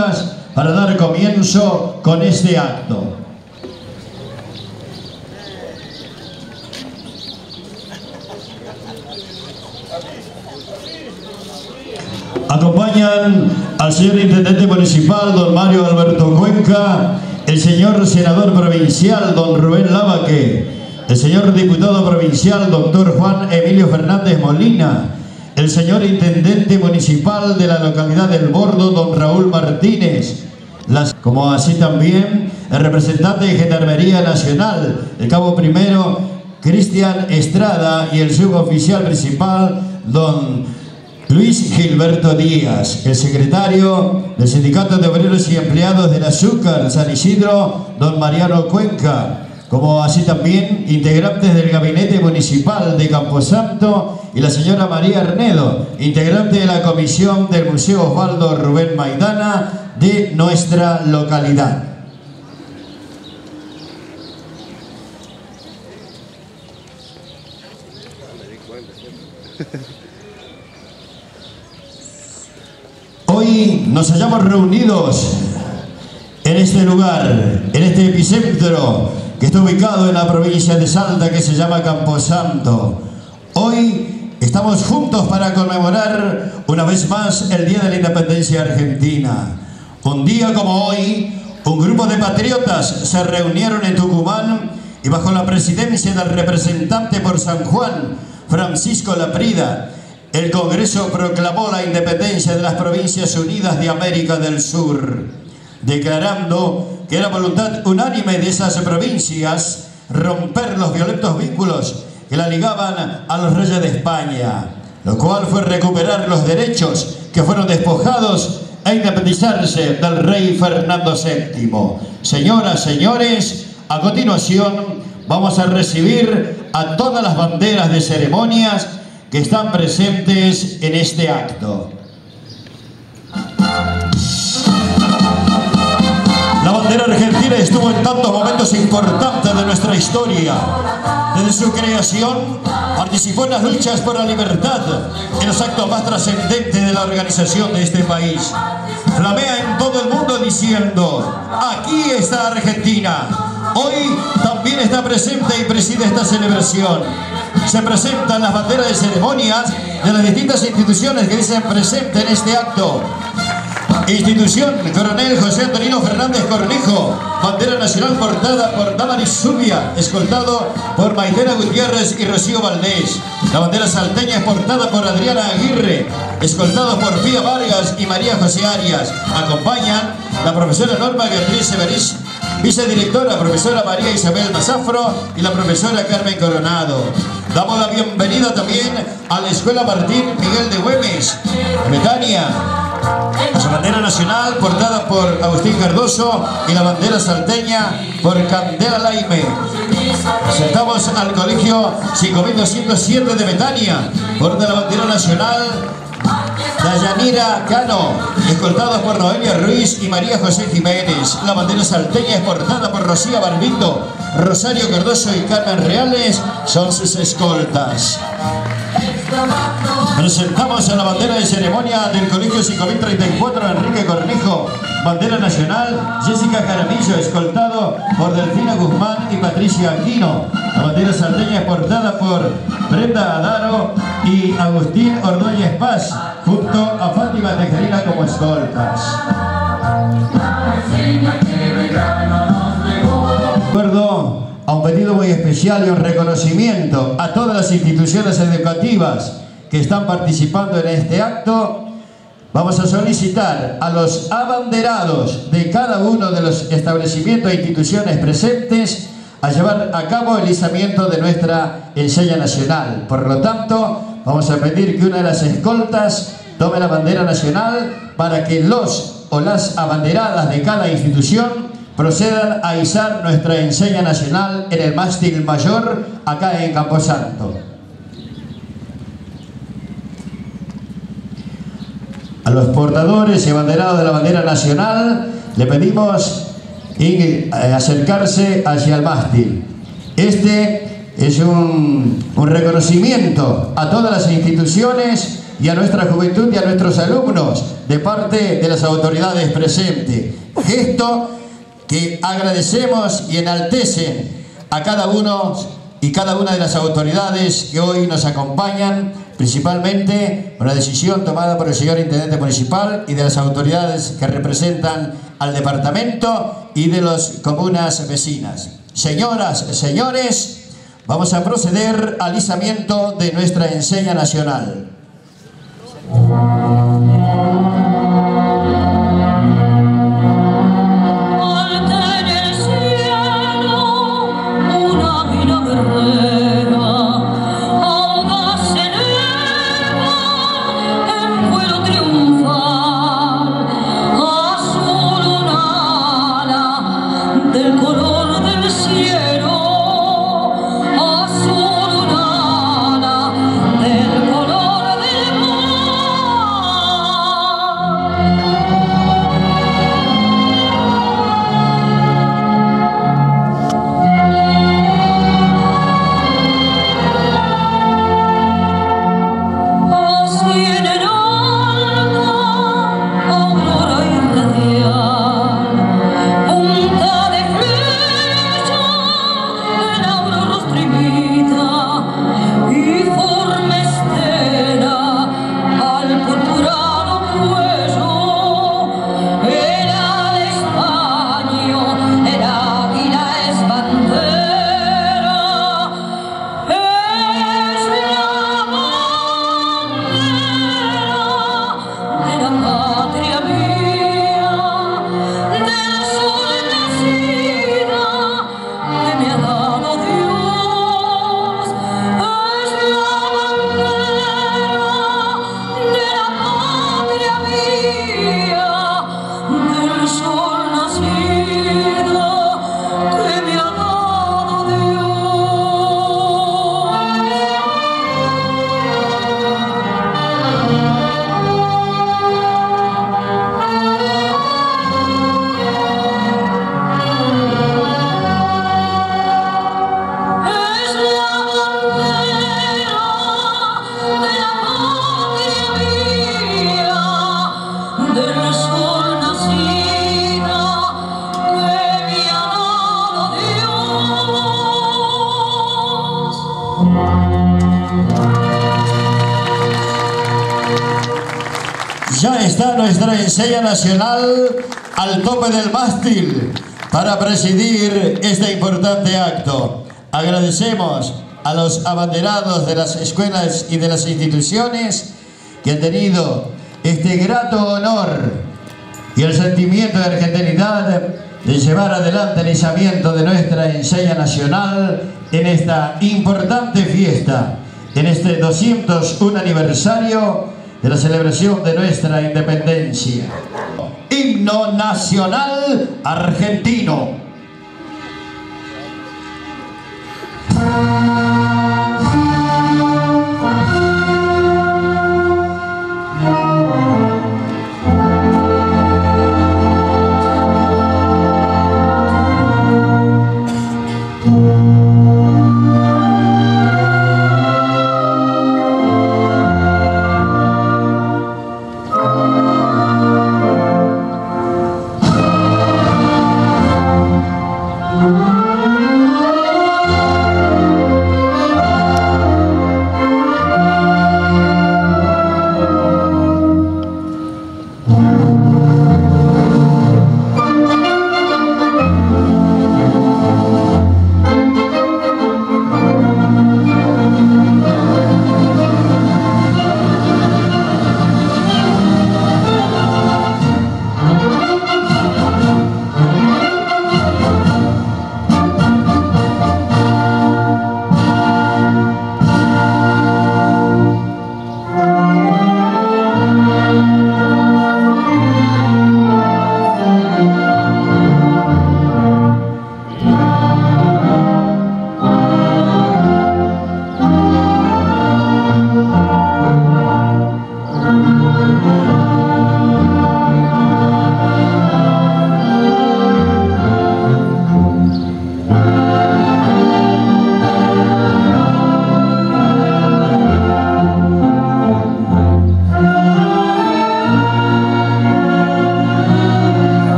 para dar comienzo con este acto. Acompañan al señor Intendente Municipal, don Mario Alberto Cuenca, el señor Senador Provincial, don Rubén Lavaque, el señor Diputado Provincial, doctor Juan Emilio Fernández Molina, el señor Intendente Municipal de la localidad del Bordo, don Raúl Martínez, como así también el representante de Gendarmería Nacional, el cabo primero Cristian Estrada, y el suboficial principal, don Luis Gilberto Díaz, el secretario del Sindicato de Obreros y Empleados del Azúcar San Isidro, don Mariano Cuenca, como así también integrantes del Gabinete Municipal de Camposanto y la señora María Arnedo, integrante de la Comisión del Museo Osvaldo Rubén Maidana de nuestra localidad. Hoy nos hallamos reunidos en este lugar, en este epicentro que está ubicado en la provincia de Salta, que se llama Camposanto. Hoy estamos juntos para conmemorar una vez más el Día de la Independencia Argentina. Un día como hoy, un grupo de patriotas se reunieron en Tucumán y bajo la presidencia del representante por San Juan, Francisco Laprida, el Congreso proclamó la independencia de las Provincias Unidas de América del Sur, declarando que era voluntad unánime de esas provincias romper los violentos vínculos que la ligaban a los reyes de España, lo cual fue recuperar los derechos que fueron despojados e independizarse del rey Fernando VII. Señoras, señores, a continuación vamos a recibir a todas las banderas de ceremonias que están presentes en este acto. La bandera argentina estuvo en tantos momentos importantes de nuestra historia. Desde su creación participó en las luchas por la libertad, en los actos más trascendentes de la organización de este país. Flamea en todo el mundo diciendo: aquí está Argentina. Hoy también está presente y preside esta celebración. Se presentan las banderas de ceremonias de las distintas instituciones que dicen presente en este acto. Institución Coronel José Antonino Fernández Cornejo, bandera nacional portada por Damaris Zubia, escoltado por Maitena Gutiérrez y Rocío Valdés. La bandera salteña es portada por Adriana Aguirre, escoltados por Pía Vargas y María José Arias. Acompañan la profesora Norma Beatriz Severiz, vicedirectora profesora María Isabel Mazafro y la profesora Carmen Coronado. Damos la bienvenida también a la Escuela Martín Miguel de Güemes, de Betania, a su bandera nacional portada por Agustín Cardoso y la bandera salteña por Candela Laime. Presentamos al Colegio 5207 de Betania, porta la bandera nacional Dayanira Cano, escoltados por Noelia Ruiz y María José Jiménez. La bandera salteña es portada por Rocía Barbito, Rosario Cardoso y Carmen Reales son sus escoltas. Presentamos a la bandera de ceremonia del Colegio 5034 Enrique Cornejo, bandera nacional Jessica Jaramillo, escoltado por Delfina Guzmán y Patricia Aquino. La bandera salteña es portada por Brenda Adaro y Agustín Ordóñez Paz, junto a Fátima Tejerina como escoltas. De acuerdo a un pedido muy especial y un reconocimiento a todas las instituciones educativas que están participando en este acto, vamos a solicitar a los abanderados de cada uno de los establecimientos e instituciones presentes a llevar a cabo el izamiento de nuestra enseña nacional. Por lo tanto, vamos a pedir que una de las escoltas tome la bandera nacional para que los o las abanderadas de cada institución procedan a izar nuestra enseña nacional en el mástil mayor acá en Camposanto. A los portadores y abanderados de la bandera nacional le pedimos acercarse hacia el mástil. Este es un reconocimiento a todas las instituciones y a nuestra juventud y a nuestros alumnos de parte de las autoridades presentes. Gesto que agradecemos y enaltecen a cada uno y cada una de las autoridades que hoy nos acompañan, principalmente una decisión tomada por el señor Intendente Municipal y de las autoridades que representan al departamento y de las comunas vecinas. Señoras, señores, vamos a proceder al izamiento de nuestra enseña nacional. Ya está nuestra enseña nacional al tope del mástil para presidir este importante acto. Agradecemos a los abanderados de las escuelas y de las instituciones que han tenido este grato honor y el sentimiento de argentinidad de llevar adelante el izamiento de nuestra enseña nacional en esta importante fiesta, en este 201 aniversario de la celebración de nuestra independencia. Himno nacional argentino.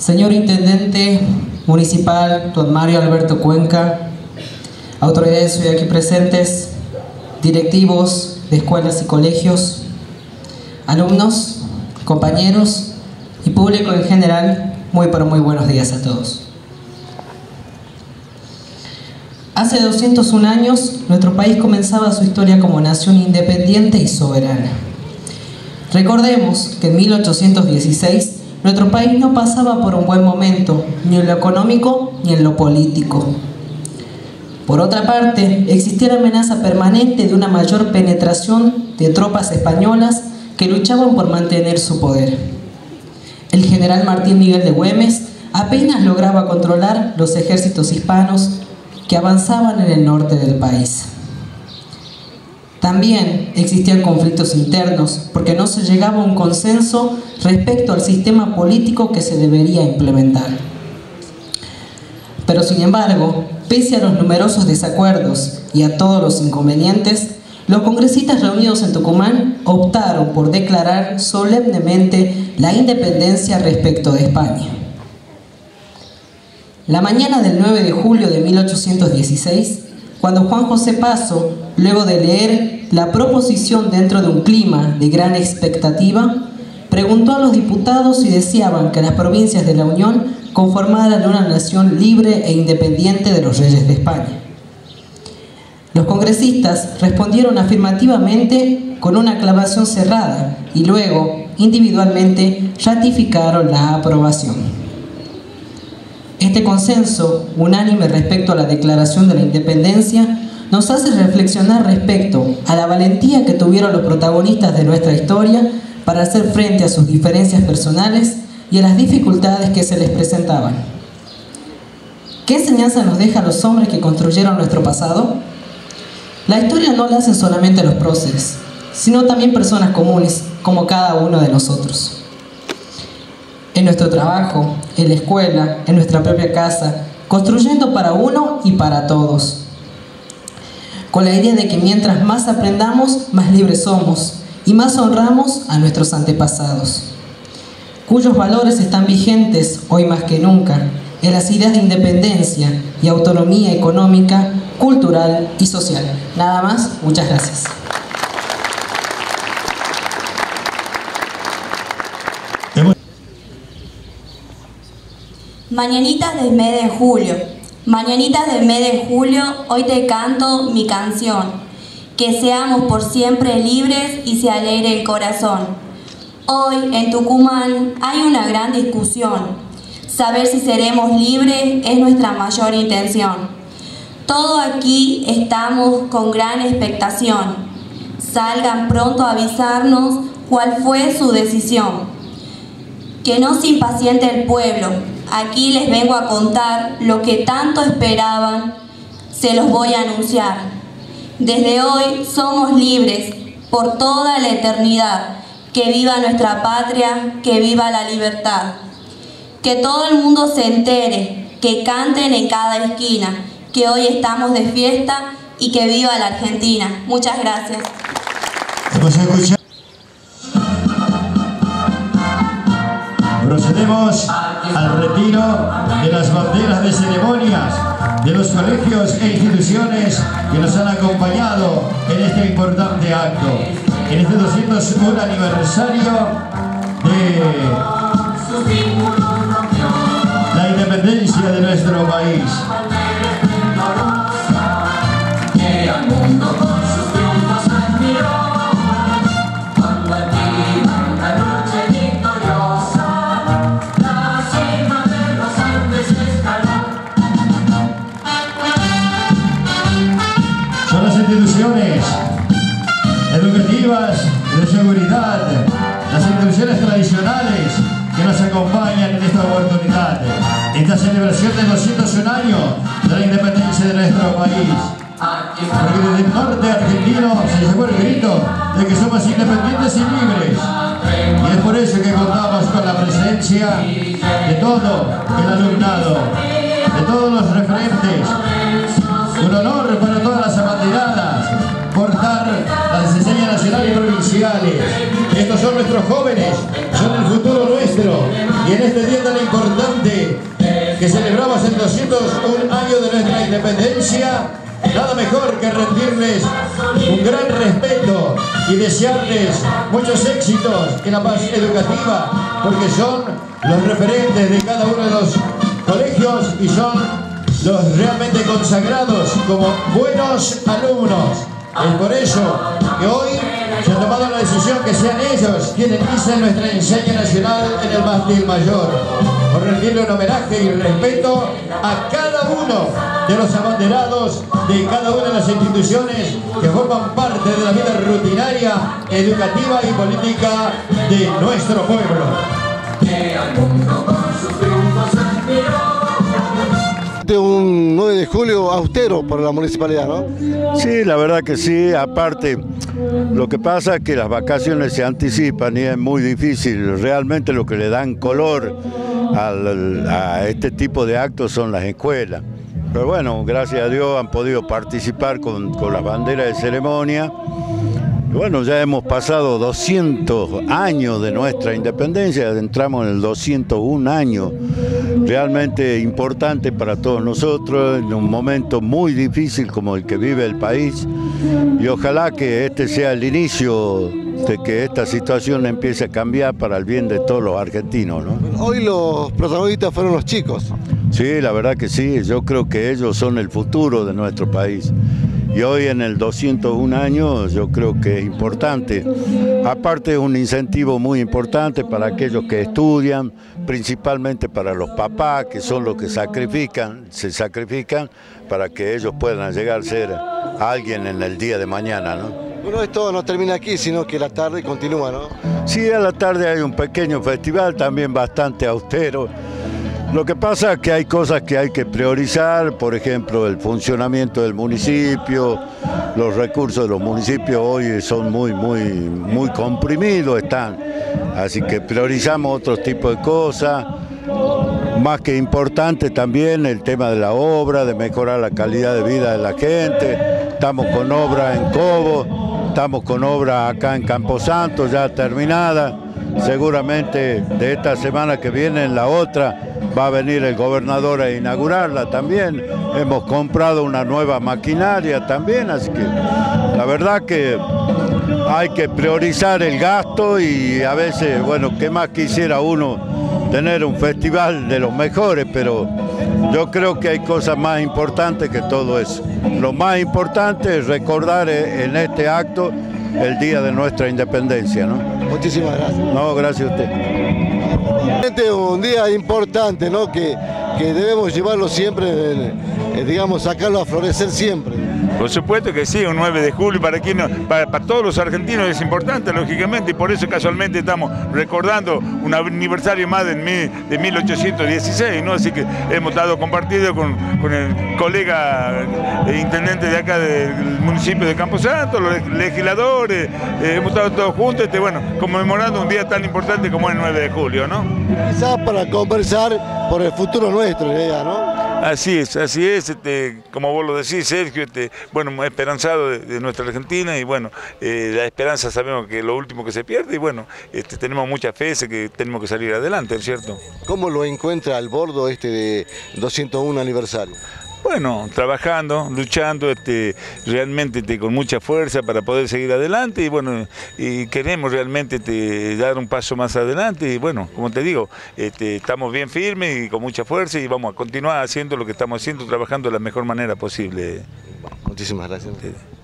Señor Intendente Municipal, don Mario Alberto Cuenca, autoridades hoy aquí presentes, directivos de escuelas y colegios, alumnos, compañeros y público en general, muy buenos días a todos. Hace 201 años, nuestro país comenzaba su historia como nación independiente y soberana. Recordemos que en 1816, nuestro país no pasaba por un buen momento, ni en lo económico ni en lo político. Por otra parte, existía la amenaza permanente de una mayor penetración de tropas españolas que luchaban por mantener su poder. El general Martín Miguel de Güemes apenas lograba controlar los ejércitos hispanos que avanzaban en el norte del país. También existían conflictos internos porque no se llegaba a un consenso respecto al sistema político que se debería implementar. Pero sin embargo, pese a los numerosos desacuerdos y a todos los inconvenientes, los congresistas reunidos en Tucumán optaron por declarar solemnemente la independencia respecto de España. La mañana del 9 de julio de 1816, cuando Juan José Paso, luego de leer la proposición dentro de un clima de gran expectativa, preguntó a los diputados si deseaban que las provincias de la Unión conformaran una nación libre e independiente de los reyes de España. Los congresistas respondieron afirmativamente con una aclamación cerrada y luego, individualmente, ratificaron la aprobación. Este consenso, unánime respecto a la declaración de la independencia, nos hace reflexionar respecto a la valentía que tuvieron los protagonistas de nuestra historia para hacer frente a sus diferencias personales y a las dificultades que se les presentaban. ¿Qué enseñanza nos dejan los hombres que construyeron nuestro pasado? La historia no la hacen solamente los próceres, sino también personas comunes, como cada uno de nosotros. En nuestro trabajo, en la escuela, en nuestra propia casa, construyendo para uno y para todos. Con la idea de que mientras más aprendamos, más libres somos y más honramos a nuestros antepasados, cuyos valores están vigentes hoy más que nunca en las ideas de independencia y autonomía económica, cultural y social. Nada más, muchas gracias. Mañanitas del mes de julio. Mañanitas del mes de julio, hoy te canto mi canción. Que seamos por siempre libres y se alegre el corazón. Hoy en Tucumán hay una gran discusión. Saber si seremos libres es nuestra mayor intención. Todos aquí estamos con gran expectación. Salgan pronto a avisarnos cuál fue su decisión. Que no se impaciente el pueblo. Aquí les vengo a contar lo que tanto esperaban. Se los voy a anunciar. Desde hoy somos libres por toda la eternidad. Que viva nuestra patria, que viva la libertad. Que todo el mundo se entere, que canten en cada esquina, que hoy estamos de fiesta y que viva la Argentina. Muchas gracias. Procedemos al retiro de las banderas de ceremonias de los colegios e instituciones que nos han acompañado en este importante acto, en este 201 aniversario de la independencia de nuestro país. Son las instituciones educativas, de seguridad, las instituciones tradicionales que nos acompañan en esta oportunidad, esta celebración de 201 años de la independencia de nuestro país. Porque desde el norte argentino se llegó el grito de que somos independientes y libres. Y es por eso que contamos con la presencia de todo el alumnado, de todos los referentes. Un honor para todas las abanderadas portar las enseñanzas nacionales y provinciales. Estos son nuestros jóvenes, son el futuro nuestro. Y en este día tan importante 201 años de nuestra independencia, nada mejor que rendirles un gran respeto y desearles muchos éxitos en la paz educativa, porque son los referentes de cada uno de los colegios y son los realmente consagrados como buenos alumnos. Es por eso que hoy se ha tomado la decisión que sean ellos quienes dicen nuestra enseña nacional en el mástil mayor, por rendirle un homenaje y respeto a cada uno de los abanderados de cada una de las instituciones que forman parte de la vida rutinaria, educativa y política de nuestro pueblo. Un 9 de julio austero para la municipalidad, ¿no? Sí, la verdad que sí. Aparte, lo que pasa es que las vacaciones se anticipan y es muy difícil. Realmente lo que le dan color a este tipo de actos son las escuelas. Pero bueno, gracias a Dios han podido participar con las banderas de ceremonia. Bueno, ya hemos pasado 200 años de nuestra independencia, entramos en el 201 año, realmente importante para todos nosotros, en un momento muy difícil como el que vive el país, y ojalá que este sea el inicio de que esta situación empiece a cambiar para el bien de todos los argentinos, ¿no? Hoy los protagonistas fueron los chicos. Sí, la verdad que sí, yo creo que ellos son el futuro de nuestro país. Y hoy en el 201 años yo creo que es importante. Aparte es un incentivo muy importante para aquellos que estudian, principalmente para los papás, que son los que se sacrifican para que ellos puedan llegar a ser alguien en el día de mañana, ¿no? Bueno, esto no termina aquí, sino que la tarde continúa, ¿no? Sí, a la tarde hay un pequeño festival, también bastante austero. Lo que pasa es que hay cosas que hay que priorizar, por ejemplo, el funcionamiento del municipio, los recursos de los municipios hoy son muy comprimidos están, así que priorizamos otro tipo de cosas. Más que importante también el tema de la obra, de mejorar la calidad de vida de la gente. Estamos con obra en Cobo, estamos con obra acá en Camposanto ya terminada. Seguramente de esta semana que viene, en la otra, va a venir el gobernador a inaugurarla también. Hemos comprado una nueva maquinaria también, así que la verdad que hay que priorizar el gasto y a veces, bueno, ¿qué más quisiera uno tener un festival de los mejores? Pero yo creo que hay cosas más importantes que todo eso. Lo más importante es recordar en este acto el día de nuestra independencia, ¿no? Muchísimas gracias. No, gracias a usted. Un día importante, ¿no? Que debemos llevarlo siempre, digamos, sacarlo a florecer siempre. Por supuesto que sí, un 9 de julio para todos los argentinos es importante, lógicamente, y por eso casualmente estamos recordando un aniversario más de 1816, ¿no? Así que hemos estado compartido con el colega intendente de acá del municipio de Camposanto, los legisladores, hemos estado todos juntos, bueno, conmemorando un día tan importante como el 9 de julio, ¿no? Quizás para conversar por el futuro nuestro, ya, ¿no? Así es, como vos lo decís, Sergio, bueno, esperanzado de nuestra Argentina y bueno, la esperanza sabemos que es lo último que se pierde y bueno, tenemos mucha fe que tenemos que salir adelante, ¿es cierto? ¿Cómo lo encuentra al bordo de 201 aniversario? Bueno, trabajando, luchando realmente con mucha fuerza para poder seguir adelante y bueno, y queremos realmente dar un paso más adelante y bueno, como te digo, estamos bien firmes y con mucha fuerza y vamos a continuar haciendo lo que estamos haciendo, trabajando de la mejor manera posible. Muchísimas gracias.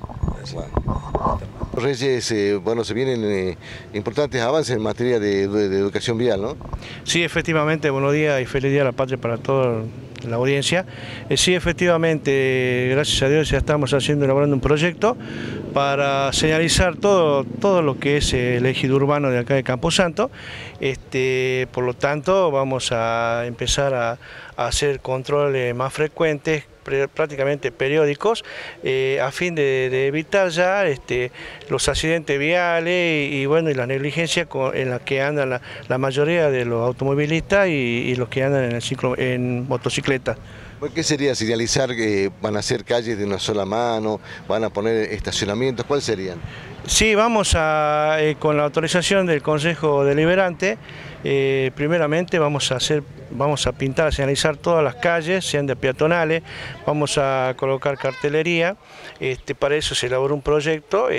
Reyes, bueno, se vienen importantes avances en materia de educación vial, ¿no? Sí, efectivamente, buenos días y feliz día a la patria para toda la audiencia. Sí, efectivamente, gracias a Dios ya estamos elaborando un proyecto para señalizar todo lo que es el ejido urbano de acá de Camposanto. Por lo tanto, vamos a empezar a hacer controles más frecuentes, prácticamente periódicos, a fin de evitar ya los accidentes viales y bueno, y la negligencia en la que andan la mayoría de los automovilistas y los que andan en motocicleta. ¿Qué sería señalizar que van a hacer calles de una sola mano, van a poner estacionamientos? ¿Cuáles serían? Sí, vamos a, con la autorización del Consejo Deliberante, primeramente vamos a pintar, a señalizar todas las calles, sean de peatonales, vamos a colocar cartelería, para eso se elaboró un proyecto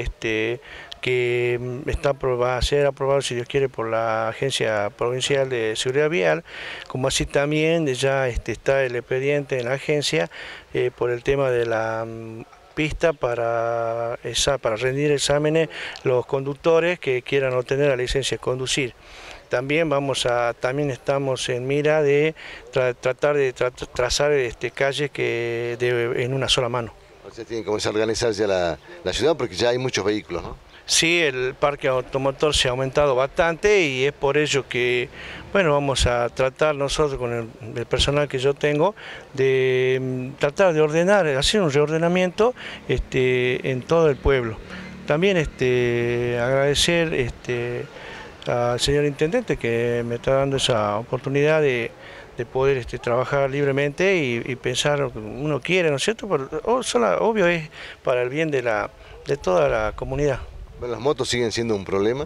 que va a ser aprobado, si Dios quiere, por la Agencia Provincial de Seguridad Vial, como así también ya está el expediente en la agencia por el tema de la pista para rendir exámenes los conductores que quieran obtener la licencia de conducir. También estamos en mira de tratar de trazar calles en una sola mano. O sea, tiene que comenzar a organizar ya la ciudad porque ya hay muchos vehículos, ¿no? Sí, el parque automotor se ha aumentado bastante y es por ello que, bueno, vamos a tratar nosotros con el personal que yo tengo de tratar de ordenar, hacer un reordenamiento en todo el pueblo. También agradecer al señor intendente que me está dando esa oportunidad de poder trabajar libremente y pensar lo que uno quiere, ¿no es cierto? Pero, obvio es para el bien de toda la comunidad. ¿Las motos siguen siendo un problema?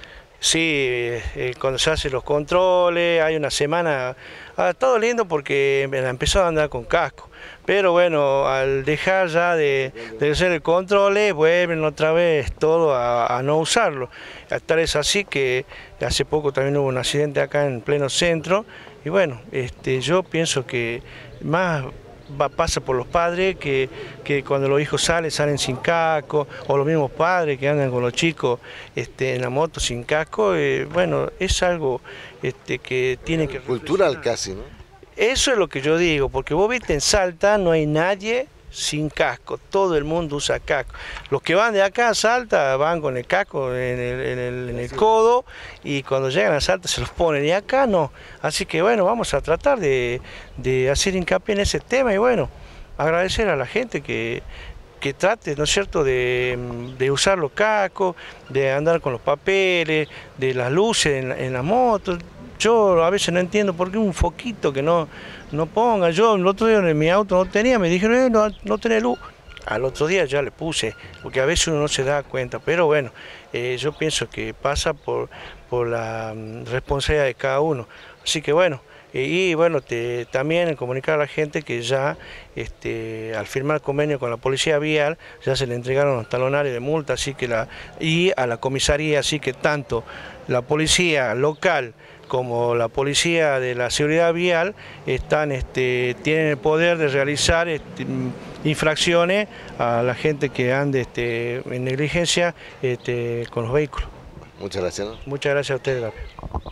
Sí, cuando se hacen los controles, hay una semana, todo lindo porque empezó a andar con casco, pero bueno, al dejar ya de hacer el control, vuelven otra vez todo a no usarlo. Tal es así que hace poco también hubo un accidente acá en pleno centro, y bueno, yo pienso que más pasa por los padres que cuando los hijos salen sin casco, o los mismos padres que andan con los chicos en la moto sin casco. Bueno, es algo que tiene que... Cultural casi, ¿no? Eso es lo que yo digo, porque vos viste en Salta no hay nadie sin casco, todo el mundo usa casco. Los que van de acá a Salta van con el casco en el codo y cuando llegan a Salta se los ponen y acá no. Así que bueno, vamos a tratar de hacer hincapié en ese tema y bueno, agradecer a la gente que trate, ¿no es cierto?, de usar los cascos, de andar con los papeles, de las luces en la moto. Yo a veces no entiendo por qué un foquito que no ponga. Yo el otro día en mi auto no tenía, me dijeron, no tenés luz. Al otro día ya le puse, porque a veces uno no se da cuenta, pero bueno, yo pienso que pasa por la responsabilidad de cada uno. Así que bueno, y bueno, también comunicar a la gente que ya al firmar convenio con la Policía Vial, ya se le entregaron los talonarios de multa, así que y a la comisaría, así que tanto la policía local como la policía de la seguridad vial tienen el poder de realizar infracciones a la gente que ande en negligencia con los vehículos. Muchas gracias, ¿no? Muchas gracias a ustedes, Gabriel.